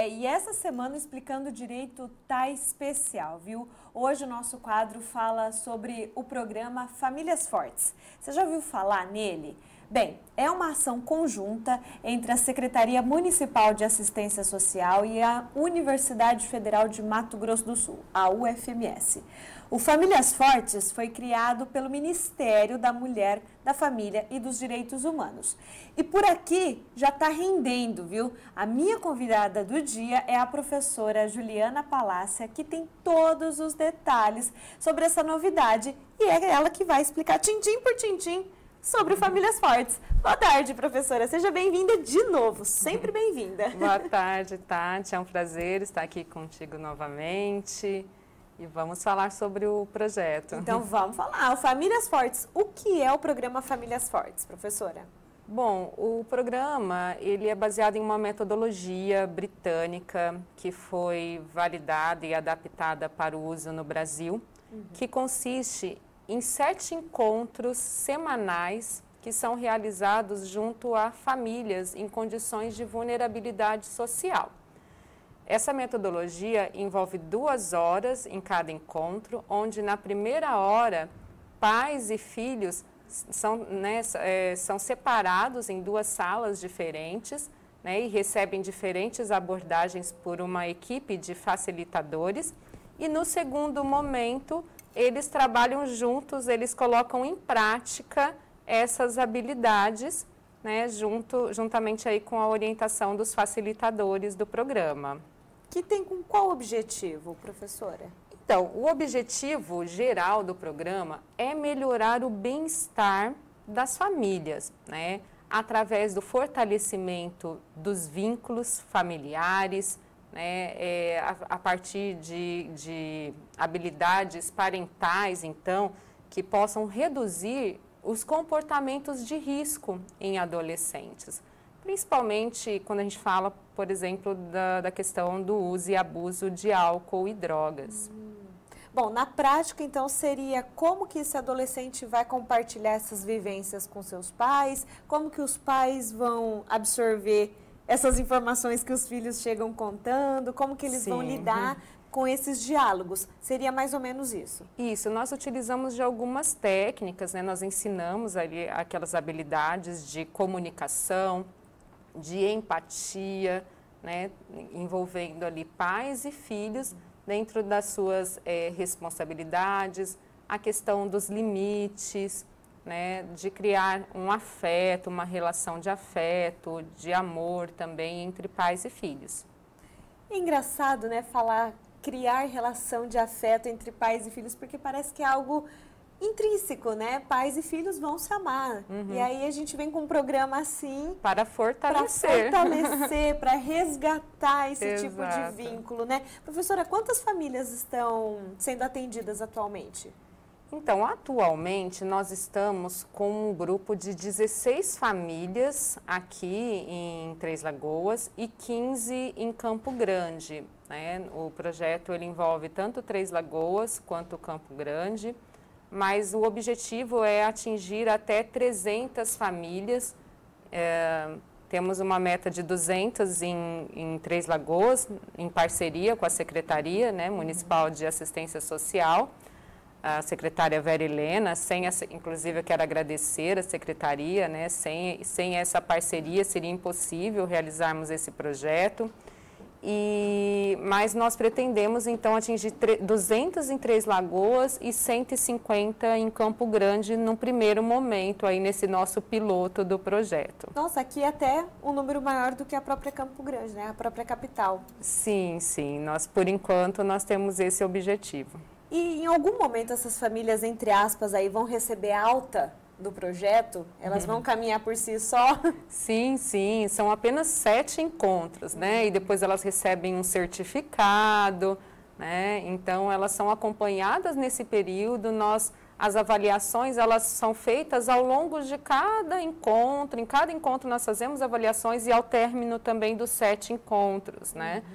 E essa semana Explicando Direito tá especial, viu? Hoje o nosso quadro fala sobre o programa Famílias Fortes. Você já ouviu falar nele? Bem, é uma ação conjunta entre a Secretaria Municipal de Assistência Social e a Universidade Federal de Mato Grosso do Sul, a UFMS. O Famílias Fortes foi criado pelo Ministério da Mulher, da Família e dos Direitos Humanos. E por aqui já está rendendo, viu? A minha convidada do dia é a professora Juliana Palácia, que tem todos os detalhes sobre essa novidade e é ela que vai explicar tintim por tintim sobre o Famílias Fortes. Boa tarde, professora. Seja bem-vinda de novo. Sempre bem-vinda. Boa tarde, Tati. É um prazer estar aqui contigo novamente. E vamos falar sobre o projeto. Então, vamos falar. O Famílias Fortes. O que é o programa Famílias Fortes, professora? Bom, o programa ele é baseado em uma metodologia britânica que foi validada e adaptada para o uso no Brasil, que consiste em 7 encontros semanais que são realizados junto a famílias em condições de vulnerabilidade social. Essa metodologia envolve 2 horas em cada encontro, onde na primeira hora pais e filhos são separados em 2 salas diferentes, e recebem diferentes abordagens por uma equipe de facilitadores. E no segundo momento, eles trabalham juntos, eles colocam em prática essas habilidades, juntamente aí com a orientação dos facilitadores do programa. Que tem com qual objetivo, professora? Então, o objetivo geral do programa é melhorar o bem-estar das famílias, através do fortalecimento dos vínculos familiares, a partir de habilidades parentais, então, que possam reduzir os comportamentos de risco em adolescentes. Principalmente quando a gente fala, por exemplo, da questão do uso e abuso de álcool e drogas. Bom, na prática, então, seria como que esse adolescente vai compartilhar essas vivências com seus pais, como que os pais vão absorver essas informações que os filhos chegam contando, como que eles vão lidar com esses diálogos. Seria mais ou menos isso? Isso, nós utilizamos de algumas técnicas, nós ensinamos ali aquelas habilidades de comunicação, de empatia, envolvendo ali pais e filhos dentro das suas responsabilidades, a questão dos limites, de criar um afeto, uma relação de afeto, de amor também entre pais e filhos. É engraçado, criar relação de afeto entre pais e filhos, porque parece que é algo intrínseco, Pais e filhos vão se amar. E aí a gente vem com um programa assim para fortalecer, para resgatar esse tipo de vínculo, Professora, quantas famílias estão sendo atendidas atualmente? Então, atualmente nós estamos com um grupo de 16 famílias aqui em Três Lagoas e 15 em Campo Grande, O projeto ele envolve tanto Três Lagoas quanto Campo Grande, mas o objetivo é atingir até 300 famílias. Temos uma meta de 200 em Três Lagoas, em parceria com a Secretaria Municipal de Assistência Social, a secretária Vera Helena. Inclusive eu quero agradecer a secretaria, sem essa parceria seria impossível realizarmos esse projeto. Mas nós pretendemos, então, atingir 200 em Três Lagoas e 150 em Campo Grande no primeiro momento, aí nesse nosso piloto do projeto. Nossa, aqui é até um número maior do que a própria Campo Grande, a própria capital. Sim, por enquanto, nós temos esse objetivo. E em algum momento essas famílias, entre aspas, aí vão receber alta do projeto? Elas vão caminhar por si só? Sim, são apenas 7 encontros, E depois elas recebem um certificado, Então elas são acompanhadas nesse período. As avaliações, elas são feitas ao longo de cada encontro. Em cada encontro nós fazemos avaliações e ao término também dos 7 encontros,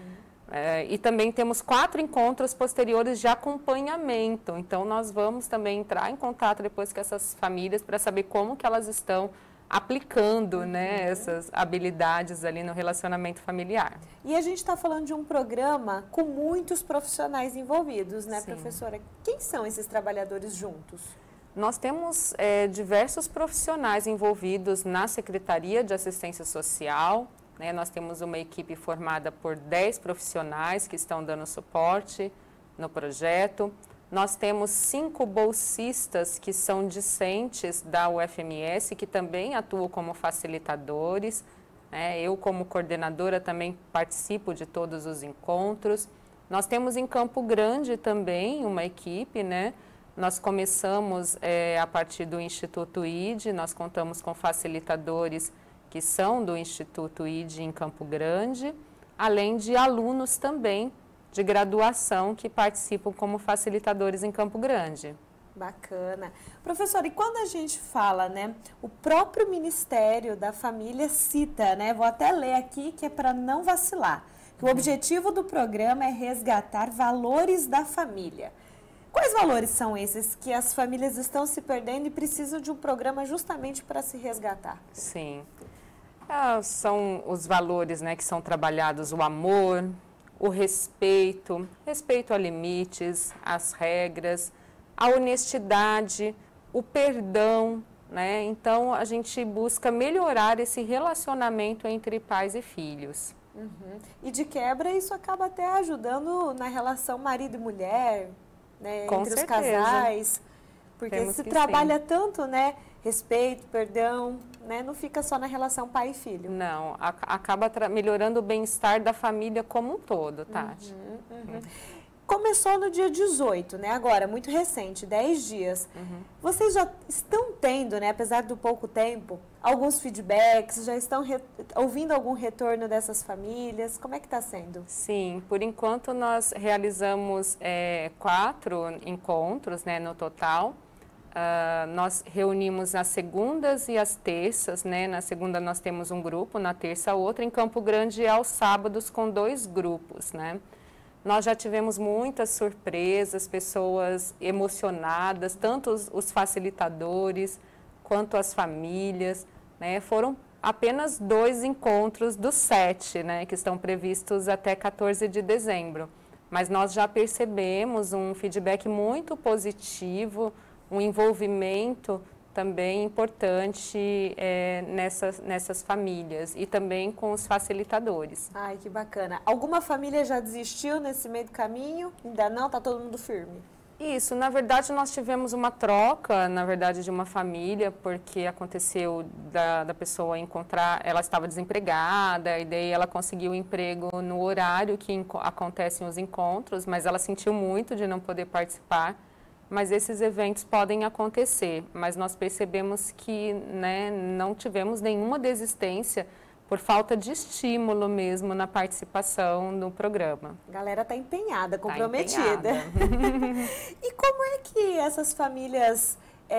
E também temos 4 encontros posteriores de acompanhamento. Então, nós vamos também entrar em contato depois com essas famílias para saber como que elas estão aplicando, né, essas habilidades ali no relacionamento familiar. E a gente está falando de um programa com muitos profissionais envolvidos, né, Sim. professora? Quem são esses trabalhadores juntos? Nós temos diversos profissionais envolvidos na Secretaria de Assistência Social, né? Nós temos uma equipe formada por 10 profissionais que estão dando suporte no projeto. Nós temos 5 bolsistas que são discentes da UFMS, que também atuam como facilitadores, né? Eu, como coordenadora, também participo de todos os encontros. Nós temos em Campo Grande também uma equipe, né? Nós começamos a partir do Instituto ID, nós contamos com facilitadores que são do Instituto ID em Campo Grande, além de alunos também de graduação que participam como facilitadores em Campo Grande. Bacana. Professora, e quando a gente fala, né, o próprio Ministério da Família cita, né, vou até ler aqui que é para não vacilar, que o objetivo do programa é resgatar valores da família. Quais valores são esses que as famílias estão se perdendo e precisam de um programa justamente para se resgatar? Sim, são os valores, né, que são trabalhados, o amor, o respeito a limites, as regras, a honestidade, o perdão, né? Então, a gente busca melhorar esse relacionamento entre pais e filhos. Uhum. E de quebra, isso acaba até ajudando na relação marido e mulher, né? Com entre certeza. os casais, porque Temos se que trabalha sim. tanto, né? Respeito, perdão, né? Não fica só na relação pai e filho. Não, acaba melhorando o bem-estar da família como um todo, Tati. Começou no dia 18, né? Agora, muito recente, 10 dias. Vocês já estão tendo, né? Apesar do pouco tempo, alguns feedbacks, já estão ouvindo algum retorno dessas famílias? Como é que está sendo? Sim, por enquanto nós realizamos 4 encontros, né, no total. Nós reunimos as segundas e as terças, né? Na segunda nós temos um grupo, na terça outro. Em Campo Grande aos sábados com 2 grupos, né? Nós já tivemos muitas surpresas, pessoas emocionadas, tanto os facilitadores quanto as famílias, né? Foram apenas 2 encontros dos 7, né, que estão previstos até 14 de dezembro. Mas nós já percebemos um feedback muito positivo, um envolvimento também importante nessas famílias e também com os facilitadores. Ai, que bacana. Alguma família já desistiu nesse meio do caminho? Ainda não? Tá todo mundo firme? Isso, na verdade nós tivemos uma troca, na verdade, de uma família, porque aconteceu da pessoa encontrar, ela estava desempregada, e daí ela conseguiu um emprego no horário que acontecem os encontros, mas ela sentiu muito de não poder participar. Mas esses eventos podem acontecer, mas nós percebemos que, né, não tivemos nenhuma desistência por falta de estímulo mesmo na participação no programa. A galera está empenhada, comprometida. Tá empenhada. E como é que essas famílias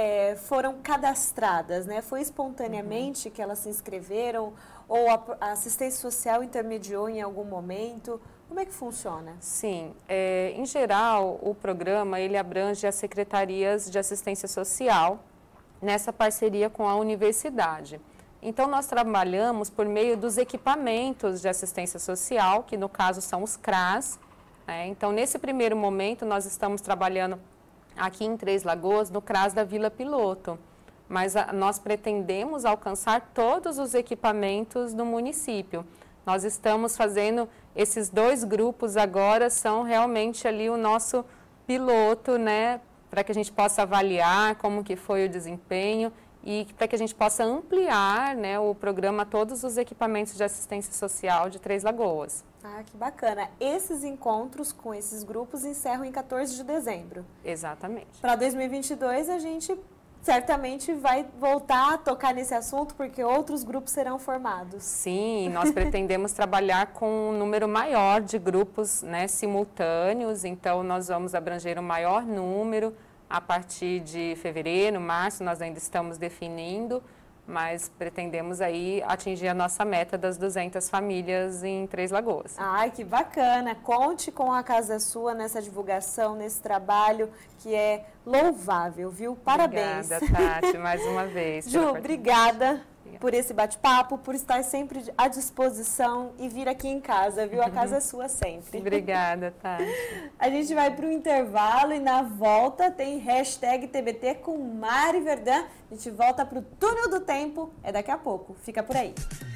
foram cadastradas, né? Foi espontaneamente que elas se inscreveram ou a assistência social intermediou em algum momento? Como é que funciona? Sim, em geral o programa ele abrange as secretarias de assistência social nessa parceria com a universidade. Então nós trabalhamos por meio dos equipamentos de assistência social, que no caso são os CRAS, né? Então nesse primeiro momento nós estamos trabalhando aqui em Três Lagoas no CRAS da Vila Piloto, mas nós pretendemos alcançar todos os equipamentos do município. Nós estamos fazendo, esses 2 grupos agora são realmente ali o nosso piloto, né, para que a gente possa avaliar como que foi o desempenho e para que a gente possa ampliar, né, o programa a todos os equipamentos de assistência social de Três Lagoas. Ah, que bacana. Esses encontros com esses grupos encerram em 14 de dezembro. Exatamente. Para 2022 a gente certamente vai voltar a tocar nesse assunto, porque outros grupos serão formados. Sim, nós pretendemos trabalhar com um número maior de grupos, né, simultâneos, então nós vamos abranger um maior número a partir de fevereiro, março, nós ainda estamos definindo, mas pretendemos aí atingir a nossa meta das 200 famílias em Três Lagoas. Ai, que bacana! Conte com a Casa Sua nessa divulgação, nesse trabalho que é louvável, viu? Parabéns! Obrigada, Tati, mais uma vez. Ju, obrigada por esse bate-papo, por estar sempre à disposição e vir aqui em casa, viu? A casa é sua sempre. Obrigada, Tati. A gente vai para o intervalo e na volta tem hashtag TBT com Mari Verdun. A gente volta para o Túnel do Tempo, é daqui a pouco. Fica por aí.